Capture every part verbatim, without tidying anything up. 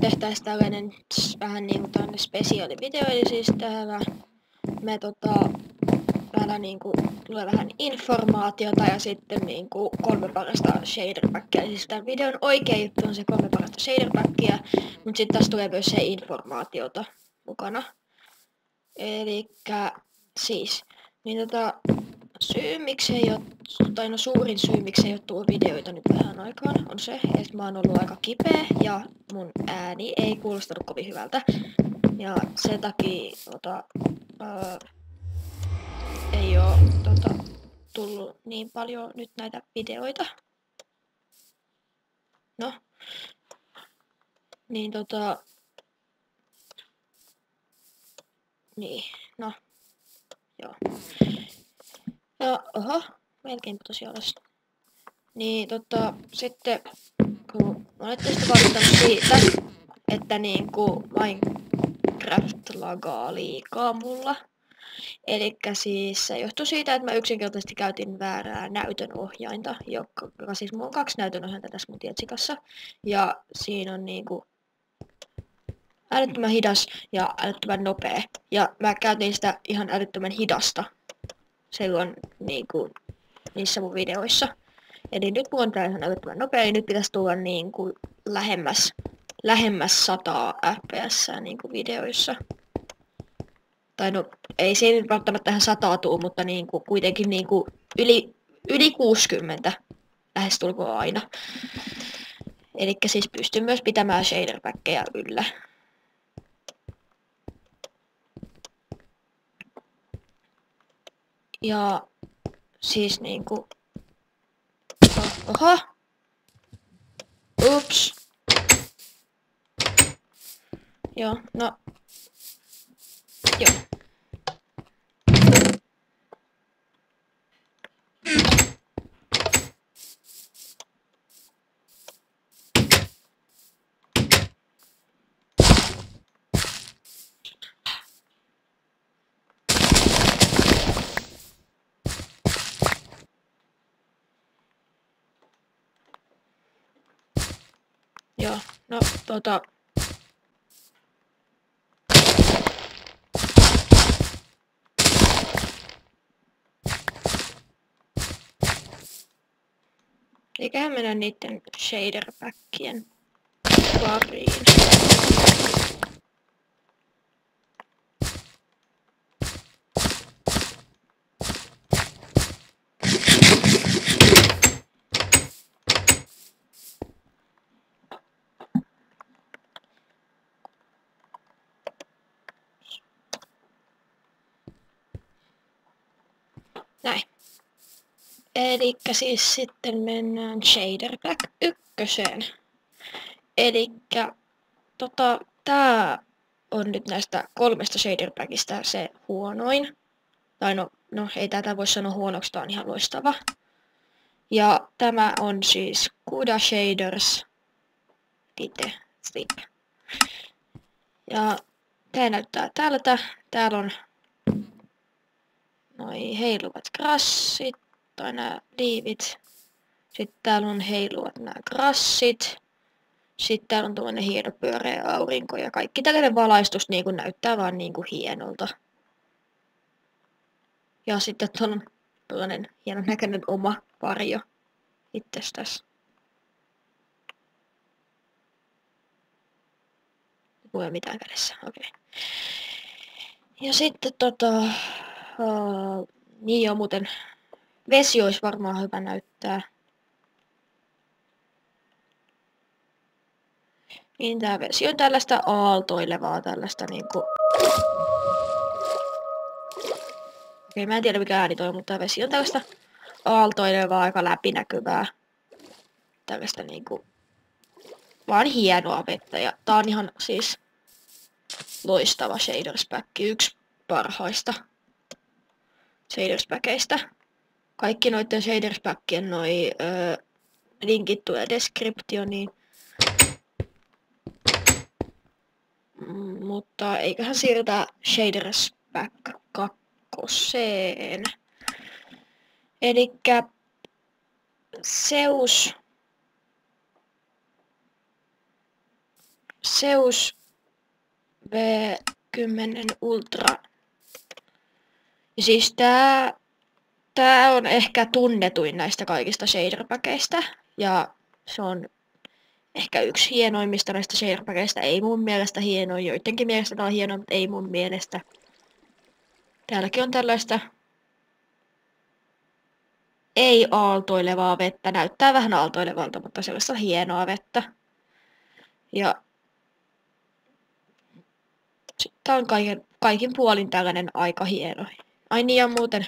tehtäisiin tällainen vähän niinku tällainen spesiaalivideo, eli siis täällä me tota täällä niinku tulee vähän informaatiota ja sitten niinku kolme parasta shaderpackia. Eli siis tämän videon oikea juttu on se kolme parasta shaderpackia, mutta sitten tässä tulee myös se informaatiota mukana. Elikkä siis, niin tota syy miksi ei oo, tai no suurin syy miksi ei oo tullut videoita nyt vähän aikaan on se, että mä oon ollut aika kipeä ja mun ääni ei kuulostanut kovin hyvältä. Ja sen takia tota, ää, ei oo tota, tullut niin paljon nyt näitä videoita. No. Niin tota... Niin, no. Joo. Ja, oho, melkein putosi alas. Niin tota, sitten kun olette sitten valittanut siitä, että niinku Minecraft lagaa liikaa mulla. Elikkä siis se johtuu siitä, että mä yksinkertaisesti käytin väärää näytönohjainta, joka, joka siis mulla on kaksi näytönohjainta tässä mun tietsikassa. Ja siinä on niinku älyttömän hidas ja älyttömän nopea. Ja mä käytin sitä ihan älyttömän hidasta silloin niinku niissä mun videoissa. Eli nyt mulla on tää ihan älyttömän nopea, eli nyt pitäisi tulla niinku lähemmäs, lähemmäs sataa F P S niinku videoissa. Tai no, ei se nyt välttämättä tähän sataa tuu, mutta niinku kuitenkin niinku yli, yli kuusikymmentä lähestulkoon aina. Elikkä siis pystyn myös pitämään shaderpackkejä yllä. Ja siis niinku... Oho! Ups! Joo, no... Joo. Joo, no tota... Eiköhän mennä niitten shaderpackien pariin. Näin. Elikkä siis sitten mennään shaderpack ykköseen. Elikkä tota, tää on nyt näistä kolmesta shaderpackista se huonoin. Tai no, no ei tätä voi sanoa huonoksi, tää on ihan loistava. Ja tämä on siis Kuda Shaders Lite Slip. Ja tää näyttää tältä. Täällä on noi heiluvat grassit, tai nää liivit. Sitten täällä on heiluvat nää grassit. Sitten täällä on tuollainen hieno pyöreä aurinko ja kaikki tällainen valaistus niin kuin näyttää vaan niin kuin hienolta. Ja sitten tuolla on tällainen hienon näköinen oma varjo itsestäs. Ei ole mitään kädessä, okei. Okay. Ja sitten tota... Uh, niin joo, muuten vesi olisi varmaan hyvä näyttää. Niin tää vesi on tällaista aaltoilevaa, tällaista niinku... Okei, mä en tiedä mikä ääni toi, mutta tää vesi on tällaista aaltoilevaa, aika läpinäkyvää. Tällaista niinku... Vaan hienoa vettä, ja tää on ihan siis... Loistava shaderspack, yksi parhaista shaderspäkeistä. Kaikki noiden shaderspäkkien noi öö, linkit tulee descriptioniin. Mm, mutta eiköhän siirrytä shaderspack kakkoseen. Elikkä Zeus Zeus V kymmenen Ultra. Ja siis tää, tää on ehkä tunnetuin näistä kaikista shader-päkeistä. Ja se on ehkä yksi hienoimmista näistä shader-päkeistä. Ei mun mielestä hienoin, joidenkin mielestä tää on hieno, mutta ei mun mielestä. Täälläkin on tällaista ei aaltoilevaa vettä. Näyttää vähän aaltoilevalta, mutta sellaista hienoa vettä. Ja sitten on kaiken, kaikin puolin tällainen aika hieno. Ai niin, ja muuten,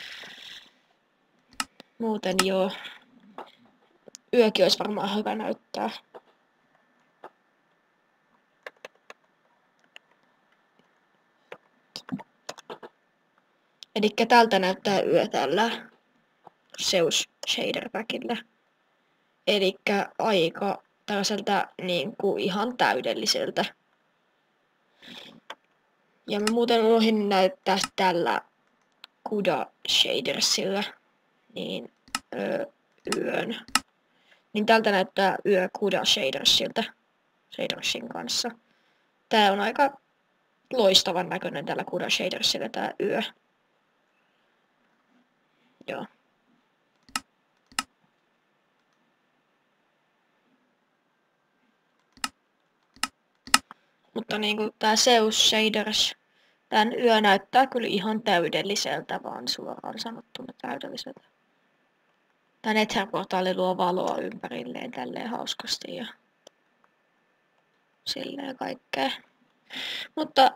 muuten joo. Yökin olisi varmaan hyvä näyttää. Elikkä tältä näyttää yö tällä Zeus Shader Packillä. Elikkä aika tällaiselta niinku ihan täydelliseltä. Ja mä muuten unohdin näyttää tällä Kuda Shadersilla niin öö, yön. Niin tältä näyttää yö Kuda Shadersilta. Shadersin kanssa. Tää on aika loistavan näköinen tällä Kuda Shadersilla tää yö. Joo. Mutta niinku tää Zeus Shaders, tän yö näyttää kyllä ihan täydelliseltä, vaan suoraan sanottuna täydelliseltä. Tää Nether-portaali luo valoa ympärilleen tälleen hauskasti ja silleen kaikkea. Mutta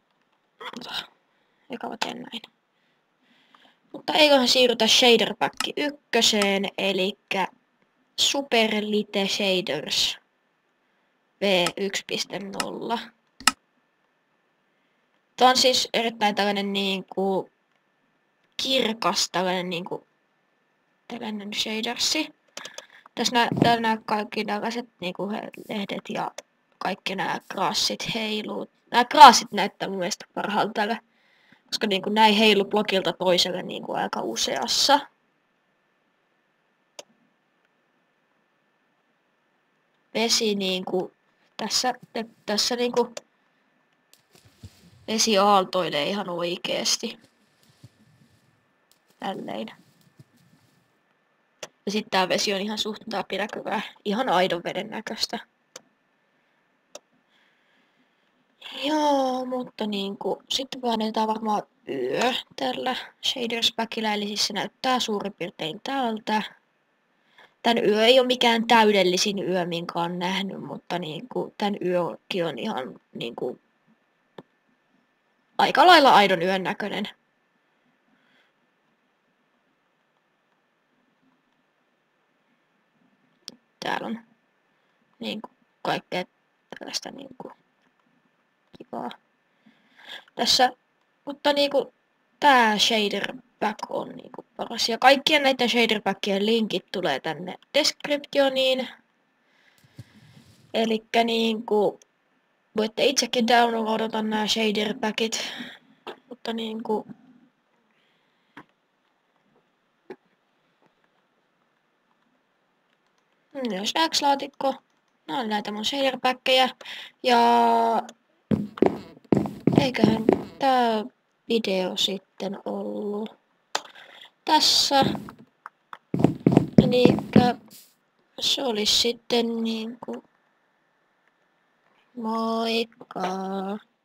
eka mä teen näin. Mutta eiköhän siirrytä Shader Pack ykköseen, elikkä Super Lite Shaders V yksi piste nolla. Tämä on siis erittäin tällainen niinku kirkas tällainen niinku tällainen shadersi. Tässä nää, täällä nää kaikki tällaiset niinku lehdet ja kaikki nämä grassit heiluu. Nämä grassit näyttää mun mielestä parhaalta täällä, koska niinku näin heilu blokilta toiselle niinku aika useassa. Vesi niinku tässä tässä niinku vesi aaltoilee ihan oikeesti. Tälleen. Ja sitten tää vesi on ihan suht läpinäkyvää. Ihan aidon veden näköistä. Joo, mutta niinku, sitten painetaan varmaan yö tällä Shaders Packillä, eli siis se näyttää suurin piirtein tältä. Tän yö ei ole mikään täydellisin yö, minkä on nähnyt, mutta niinku, tän yökin on ihan niinku aika lailla aidon yön näköinen. Täällä on niinku kaikkea tällaista niinku kivaa. Tässä, mutta niinku tää Shader Pack on niinku paras. Ja kaikkien näiden Shader Packien linkit tulee tänne descriptioniin. Elikkä niinku voitte itsekin downloadata nämä Shader Packit. Mutta niinku myös X-laatikko. Nämä on näitä mun Shader Packkejä. Ja eiköhän tää video sitten ollut tässä. Elikkä se olisi sitten niinku moikka!